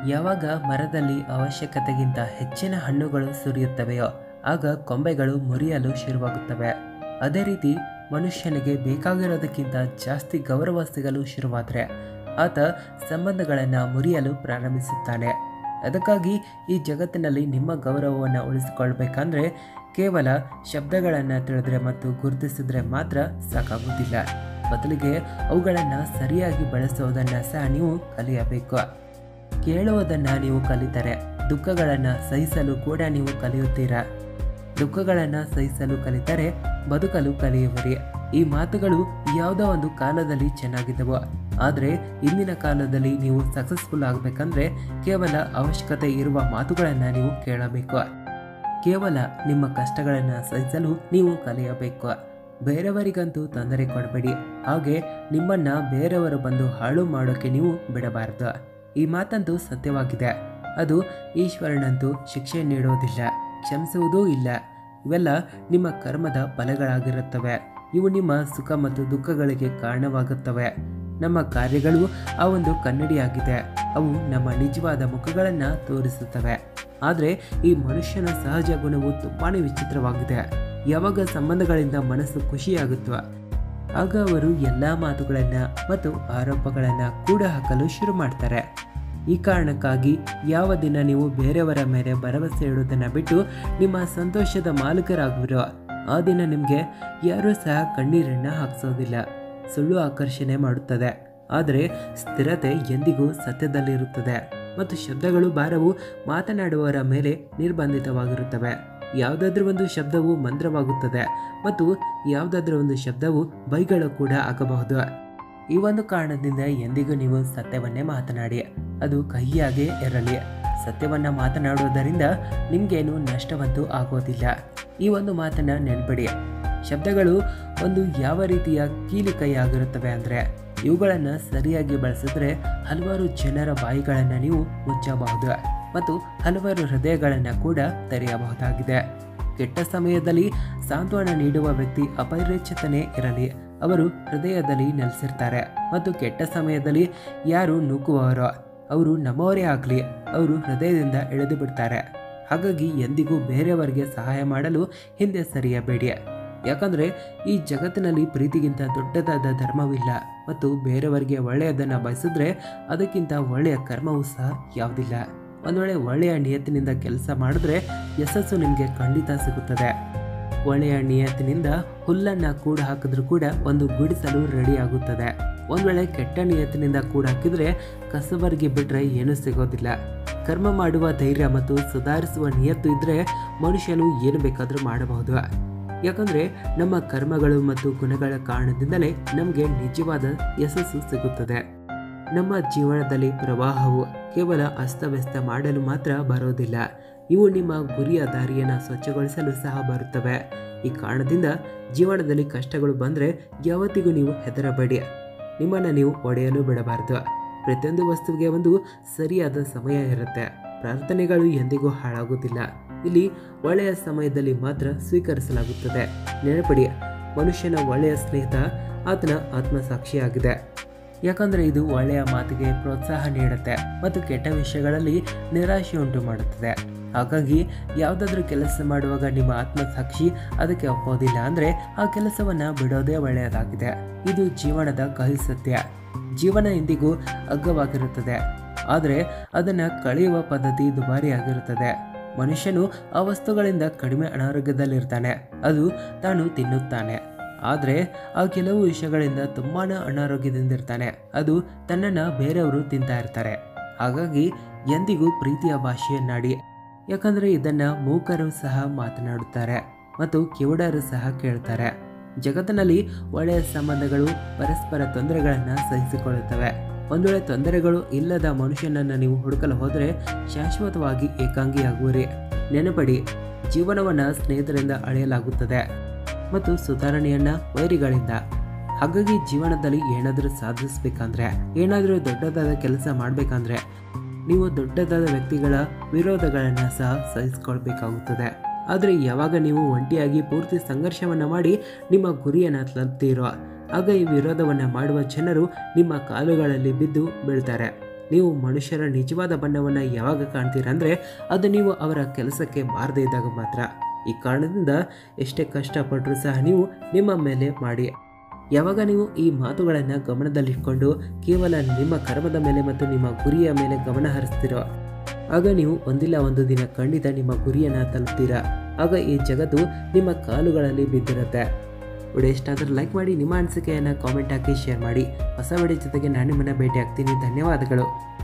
ಯಾವಾಗ ಮರದಲ್ಲಿ ಅವಶ್ಯಕತೆಗಿಂತ ಹೆಚ್ಚಿನ ಹಣ್ಣುಗಳು ಸುರಿಯುತ್ತವೆಯೋ ಆಗ ಕೊಂಬೆಗಳು ಮುರಿಯಲು ಶುರುವಾಗುತ್ತವೆ. ಅದೇ ರೀತಿ ಮನುಷ್ಯನಿಗೆ ಬೇಕಾಗಿರೋದಕ್ಕಿಂತ ಜಾಸ್ತಿ ಗೌರವ ಸಿಗಲು ಶುರುವಾದರೆ ಆತ ಸಂಬಂಧಗಳನ್ನು ಮುರಿಯಲು ಪ್ರಾರಂಭಿಸುತ್ತಾನೆ. ಅದಕ್ಕಾಗಿ ಈ ಜಗತ್ತಿನಲ್ಲಿ ನಿಮ್ಮ ಗೌರವವನ್ನು ಉಳಿಸಿಕೊಳ್ಬೇಕಂದ್ರೆ ಕೇವಲ ಶಬ್ದಗಳನ್ನು ತಿಳಿದ್ರೆ ಮತ್ತು ಗುರುತಿಸಿದ್ರೆ ಮಾತ್ರ ಸಾಕಾಗುವುದಿಲ್ಲ. ಬದಲಿಗೆ ಅವುಗಳನ್ನು ಸರಿಯಾಗಿ ಬಳಸೋದನ್ನು ಸಹ ನೀವು ಕಲಿಯಬೇಕು. ಕೇಳುವುದನ್ನು ನೀವು ಕಲಿತರೆ ದುಃಖಗಳನ್ನು ಸಹಿಸಲು ಕೂಡ ನೀವು ಕಲಿಯುತ್ತೀರಾ. ದುಃಖಗಳನ್ನು ಸಹಿಸಲು ಕಲಿತರೆ ಬದುಕಲು ಕಲಿಯುವಿರಿ. ಈ ಮಾತುಗಳು ಯಾವುದೋ ಒಂದು ಕಾಲದಲ್ಲಿ ಚೆನ್ನಾಗಿದ್ದವು, ಆದರೆ ಇಂದಿನ ಕಾಲದಲ್ಲಿ ನೀವು ಸಕ್ಸಸ್ಫುಲ್ ಆಗಬೇಕಂದ್ರೆ ಕೇವಲ ಅವಶ್ಯಕತೆ ಇರುವ ಮಾತುಗಳನ್ನು ನೀವು ಕೇಳಬೇಕು. ಕೇವಲ ನಿಮ್ಮ ಕಷ್ಟಗಳನ್ನು ಸಹಿಸಲು ನೀವು ಕಲಿಯಬೇಕು. ಬೇರೆಯವರಿಗಂತೂ ತೊಂದರೆ ಕೊಡಬೇಡಿ, ಹಾಗೆ ನಿಮ್ಮನ್ನು ಬೇರೆಯವರು ಬಂದು ಹಾಳು ಮಾಡೋಕ್ಕೆ ನೀವು ಬಿಡಬಾರದು. ಈ ಮಾತಂತೂ ಸತ್ಯವಾಗಿದೆ. ಅದು ಈಶ್ವರನಂತೂ ಶಿಕ್ಷೆ ನೀಡೋದಿಲ್ಲ, ಕ್ಷಮಿಸುವುದೂ ಇಲ್ಲ. ಇವೆಲ್ಲ ನಿಮ್ಮ ಕರ್ಮದ ಫಲಗಳಾಗಿರುತ್ತವೆ. ಇವು ನಿಮ್ಮ ಸುಖ ಮತ್ತು ದುಃಖಗಳಿಗೆ ಕಾರಣವಾಗುತ್ತವೆ. ನಮ್ಮ ಕಾರ್ಯಗಳು ಆ ಒಂದು ಕನ್ನಡಿಯಾಗಿದೆ. ಅವು ನಮ್ಮ ನಿಜವಾದ ಮುಖಗಳನ್ನು ತೋರಿಸುತ್ತವೆ. ಆದರೆ ಈ ಮನುಷ್ಯನ ಸಹಜ ಗುಣವು ತುಂಬಾ ವಿಚಿತ್ರವಾಗಿದೆ. ಯಾವಾಗ ಸಂಬಂಧಗಳಿಂದ ಮನಸ್ಸು ಖುಷಿಯಾಗುತ್ತೋ ಆಗ ಅವರು ಎಲ್ಲ ಮಾತುಗಳನ್ನು ಮತ್ತು ಆರೋಪಗಳನ್ನು ಕೂಡ ಹಾಕಲು ಶುರು ಮಾಡ್ತಾರೆ. ಈ ಕಾರಣಕ್ಕಾಗಿ ಯಾವ ದಿನ ನೀವು ಬೇರೆಯವರ ಮೇಲೆ ಭರವಸೆ ಇಡುವುದನ್ನು ಬಿಟ್ಟು ನಿಮ್ಮ ಸಂತೋಷದ ಮಾಲೀಕರಾಗುವಿರೋ ಆ ದಿನ ನಿಮಗೆ ಯಾರೂ ಸಹ ಕಣ್ಣೀರನ್ನು ಹಾಕಿಸೋದಿಲ್ಲ. ಸುಳ್ಳು ಆಕರ್ಷಣೆ ಮಾಡುತ್ತದೆ, ಆದರೆ ಸ್ಥಿರತೆ ಎಂದಿಗೂ ಸತ್ಯದಲ್ಲಿರುತ್ತದೆ. ಮತ್ತು ಶಬ್ದಗಳು ಭಾರವು ಮಾತನಾಡುವವರ ಮೇಲೆ ನಿರ್ಬಂಧಿತವಾಗಿರುತ್ತವೆ. ಯಾವುದಾದ್ರೂ ಒಂದು ಶಬ್ದವು ಮಂತ್ರವಾಗುತ್ತದೆ ಮತ್ತು ಯಾವುದಾದ್ರೂ ಒಂದು ಶಬ್ದವು ಬೈಗಳು ಕೂಡ ಆಗಬಹುದು. ಈ ಒಂದು ಕಾರಣದಿಂದ ಎಂದಿಗೂ ನೀವು ಸತ್ಯವನ್ನೇ ಮಾತನಾಡಿ, ಅದು ಕಹಿಯಾಗೇ ಇರಲಿ. ಸತ್ಯವನ್ನು ಮಾತನಾಡುವುದರಿಂದ ನಿಮಗೇನು ನಷ್ಟವಂತೂ ಆಗೋದಿಲ್ಲ. ಈ ಒಂದು ಮಾತನ್ನು ನೆನಪಿಡಿ. ಶಬ್ದಗಳು ಒಂದು ಯಾವ ರೀತಿಯ ಕೀಲಿಕೈಯಾಗಿರುತ್ತವೆ ಅಂದರೆ ಇವುಗಳನ್ನು ಸರಿಯಾಗಿ ಬಳಸಿದ್ರೆ ಹಲವಾರು ಜನರ ಬಾಯಿಗಳನ್ನು ನೀವು ಮುಚ್ಚಬಹುದು ಮತ್ತು ಹಲವಾರು ಹೃದಯಗಳನ್ನು ಕೂಡ ತೆರೆಯಬಹುದಾಗಿದೆ. ಕೆಟ್ಟ ಸಮಯದಲ್ಲಿ ಸಾಂತ್ವನ ನೀಡುವ ವ್ಯಕ್ತಿ ಅಪರಿಚಿತನೇ ಇರಲಿ, ಅವರು ಹೃದಯದಲ್ಲಿ ನೆಲೆಸಿರ್ತಾರೆ. ಮತ್ತು ಕೆಟ್ಟ ಸಮಯದಲ್ಲಿ ಯಾರು ನೂಕುವವರೋ ಅವರು ನಮ್ಮವರೇ ಆಗಲಿ, ಅವರು ಹೃದಯದಿಂದ ಎಳೆದು ಬಿಡ್ತಾರೆ. ಹಾಗಾಗಿ ಎಂದಿಗೂ ಬೇರೆಯವರಿಗೆ ಸಹಾಯ ಮಾಡಲು ಹಿಂದೆ ಸರಿಯಬೇಡಿ. ಯಾಕಂದರೆ ಈ ಜಗತ್ತಿನಲ್ಲಿ ಪ್ರೀತಿಗಿಂತ ದೊಡ್ಡದಾದ ಧರ್ಮವಿಲ್ಲ ಮತ್ತು ಬೇರೆಯವರಿಗೆ ಒಳ್ಳೆಯದನ್ನು ಬಯಸಿದ್ರೆ ಅದಕ್ಕಿಂತ ಒಳ್ಳೆಯ ಕರ್ಮವೂ ಸಹ ಯಾವುದಿಲ್ಲ. ಒಂದು ವೇಳೆ ಒಳ್ಳೆಯ ನಿಯತ್ತಿನಿಂದ ಕೆಲಸ ಮಾಡಿದ್ರೆ ಯಶಸ್ಸು ನಿಮಗೆ ಖಂಡಿತ ಸಿಗುತ್ತದೆ. ಒಳ್ಳೆಯ ನಿಯತ್ತಿನಿಂದ ಹುಲ್ಲನ್ನು ಕೂಡ ಹಾಕಿದ್ರೂ ಕೂಡ ಒಂದು ಗುಡಿಸಲು ರೆಡಿ ಆಗುತ್ತದೆ. ಒಂದು ವೇಳೆ ಕೆಟ್ಟ ನಿಯತ್ತಿನಿಂದ ಕೂಡ ಹಾಕಿದ್ರೆ ಕಸಬರಿಗೆ ಬಿಟ್ಟರೆ ಏನೂ ಸಿಗೋದಿಲ್ಲ. ಕರ್ಮ ಮಾಡುವ ಧೈರ್ಯ ಮತ್ತು ಸುಧಾರಿಸುವ ನಿಯತ್ತು ಇದ್ದರೆ ಮನುಷ್ಯನು ಏನು ಬೇಕಾದರೂ ಮಾಡಬಹುದು. ಯಾಕಂದರೆ ನಮ್ಮ ಕರ್ಮಗಳು ಮತ್ತು ಗುಣಗಳ ಕಾರಣದಿಂದಲೇ ನಮಗೆ ನಿಜವಾದ ಯಶಸ್ಸು ಸಿಗುತ್ತದೆ. ನಮ್ಮ ಜೀವನದಲ್ಲಿ ಪ್ರವಾಹವು ಕೇವಲ ಅಸ್ತವ್ಯಸ್ತ ಮಾಡಲು ಮಾತ್ರ ಬರೋದಿಲ್ಲ, ಇವು ನಿಮ್ಮ ಗುರಿಯ ದಾರಿಯನ್ನು ಸ್ವಚ್ಛಗೊಳಿಸಲು ಸಹ ಬರುತ್ತವೆ. ಈ ಕಾರಣದಿಂದ ಜೀವನದಲ್ಲಿ ಕಷ್ಟಗಳು ಬಂದರೆ ಯಾವತ್ತಿಗೂ ನೀವು ಹೆದರಬೇಡಿ. ನಿಮ್ಮನ್ನು ನೀವು ಒಡೆಯಲು ಬಿಡಬಾರದು. ಪ್ರತಿಯೊಂದು ವಸ್ತುವಿಗೆ ಒಂದು ಸರಿಯಾದ ಸಮಯ ಇರುತ್ತೆ. ಪ್ರಾರ್ಥನೆಗಳು ಎಂದಿಗೂ ಹಾಳಾಗುವುದಿಲ್ಲ. ಇಲ್ಲಿ ಒಳ್ಳೆಯ ಸಮಯದಲ್ಲಿ ಮಾತ್ರ ಸ್ವೀಕರಿಸಲಾಗುತ್ತದೆ. ನೆನಪಿಡಿ, ಮನುಷ್ಯನ ಒಳ್ಳೆಯ ಸ್ನೇಹಿತ ಆತನ ಆತ್ಮಸಾಕ್ಷಿಯಾಗಿದೆ. ಯಾಕಂದರೆ ಇದು ಒಳ್ಳೆಯ ಮಾತಿಗೆ ಪ್ರೋತ್ಸಾಹ ನೀಡುತ್ತೆ ಮತ್ತು ಕೆಟ್ಟ ವಿಷಯಗಳಲ್ಲಿ ನಿರಾಶೆ ಉಂಟು ಮಾಡುತ್ತದೆ. ಹಾಗಾಗಿ ಯಾವುದಾದ್ರೂ ಕೆಲಸ ಮಾಡುವಾಗ ನಿಮ್ಮ ಆತ್ಮಸಾಕ್ಷಿ ಅದಕ್ಕೆ ಒಪ್ಪೋದಿಲ್ಲ ಅಂದರೆ ಆ ಕೆಲಸವನ್ನು ಬಿಡೋದೇ ಒಳ್ಳೆಯದಾಗಿದೆ. ಇದು ಜೀವನದ ಕಹಿ ಸತ್ಯ. ಜೀವನ ಎಂದಿಗೂ ಅಗ್ಗವಾಗಿರುತ್ತದೆ, ಆದರೆ ಅದನ್ನು ಕಳೆಯುವ ಪದ್ಧತಿ ದುಬಾರಿಯಾಗಿರುತ್ತದೆ. ಮನುಷ್ಯನು ಆ ವಸ್ತುಗಳಿಂದ ಕಡಿಮೆ ಅನಾರೋಗ್ಯದಲ್ಲಿರ್ತಾನೆ, ಅದು ತಾನು ತಿನ್ನುತ್ತಾನೆ. ಆದರೆ ಆ ಕೆಲವು ವಿಷಯಗಳಿಂದ ತುಂಬಾ ಅನಾರೋಗ್ಯದಿಂದಿರ್ತಾನೆ, ಅದು ತನ್ನನ್ನು ಬೇರೆಯವರು ತಿಂತಾ ಇರ್ತಾರೆ. ಹಾಗಾಗಿ ಎಂದಿಗೂ ಪ್ರೀತಿಯ ಭಾಷೆಯನ್ನಾಡಿ. ಯಾಕಂದರೆ ಇದನ್ನು ಮೂಕರು ಸಹ ಮಾತನಾಡುತ್ತಾರೆ ಮತ್ತು ಕಿವುಡರು ಸಹ ಕೇಳ್ತಾರೆ. ಜಗತ್ತಿನಲ್ಲಿ ಒಳ್ಳೆಯ ಸಂಬಂಧಗಳು ಪರಸ್ಪರ ತೊಂದರೆಗಳನ್ನು ಸಹಿಸಿಕೊಳ್ಳುತ್ತವೆ. ಒಂದು ವೇಳೆ ತೊಂದರೆಗಳು ಇಲ್ಲದ ಮನುಷ್ಯನನ್ನು ನೀವು ಹುಡುಕಲು ಹೋದರೆ ಶಾಶ್ವತವಾಗಿ ಏಕಾಂಗಿಯಾಗುವಿರಿ. ನೆನಪಡಿ, ಜೀವನವನ್ನು ಸ್ನೇಹಿತರಿಂದ ಅಳೆಯಲಾಗುತ್ತದೆ ಮತ್ತು ಸುಧಾರಣೆಯನ್ನು ವೈರಿಗಳಿಂದ. ಹಾಗಾಗಿ ಜೀವನದಲ್ಲಿ ಏನಾದರೂ ಸಾಧಿಸಬೇಕಂದ್ರೆ, ಏನಾದರೂ ದೊಡ್ಡದಾದ ಕೆಲಸ ಮಾಡಬೇಕಂದ್ರೆ ನೀವು ದೊಡ್ಡದಾದ ವ್ಯಕ್ತಿಗಳ ವಿರೋಧಗಳನ್ನು ಸಹ ಸಹಿಸಿಕೊಳ್ಬೇಕಾಗುತ್ತದೆ. ಆದರೆ ಯಾವಾಗ ನೀವು ಒಂಟಿಯಾಗಿ ಪೂರ್ತಿ ಸಂಘರ್ಷವನ್ನು ಮಾಡಿ ನಿಮ್ಮ ಗುರಿಯನ್ನು ತಲುಪ್ತೀರೋ ಆಗ ಈ ವಿರೋಧವನ್ನು ಮಾಡುವ ಜನರು ನಿಮ್ಮ ಕಾಲುಗಳಲ್ಲಿ ಬಿದ್ದು ಬೀಳ್ತಾರೆ. ನೀವು ಮನುಷ್ಯರ ನಿಜವಾದ ಬಣ್ಣವನ್ನು ಯಾವಾಗ ಕಾಣ್ತೀರ ಅಂದರೆ ಅದು ನೀವು ಅವರ ಕೆಲಸಕ್ಕೆ ಬಾರದೇ ಇದ್ದಾಗ ಮಾತ್ರ. ಈ ಕಾರಣದಿಂದ ಎಷ್ಟೇ ಕಷ್ಟಪಟ್ಟರೂ ಸಹ ನೀವು ನಿಮ್ಮ ಮೇಲೆ ಮಾಡಿ. ಯಾವಾಗ ನೀವು ಈ ಮಾತುಗಳನ್ನು ಗಮನದಲ್ಲಿಟ್ಕೊಂಡು ಕೇವಲ ನಿಮ್ಮ ಕರ್ಮದ ಮೇಲೆ ಮತ್ತು ನಿಮ್ಮ ಗುರಿಯ ಮೇಲೆ ಗಮನ ಹರಿಸ್ತೀರೋ ಆಗ ನೀವು ಒಂದಿಲ್ಲ ಒಂದು ದಿನ ಖಂಡಿತ ನಿಮ್ಮ ಗುರಿಯನ್ನು ತಲುಪ್ತೀರಾ. ಆಗ ಈ ಜಗತ್ತು ನಿಮ್ಮ ಕಾಲುಗಳಲ್ಲಿ ಬಿದ್ದಿರುತ್ತೆ. ವಿಡಿಯೋ ಇಷ್ಟ ಆದರೆ ಲೈಕ್ ಮಾಡಿ, ನಿಮ್ಮ ಅನಿಸಿಕೆಯನ್ನು ಕಾಮೆಂಟ್ ಹಾಕಿ ಶೇರ್ ಮಾಡಿ. ಹೊಸ ವಿಡಿಯೋ ಜೊತೆಗೆ ನಾನು ನಿಮ್ಮನ್ನು ಭೇಟಿ ಆಗ್ತೀನಿ. ಧನ್ಯವಾದಗಳು.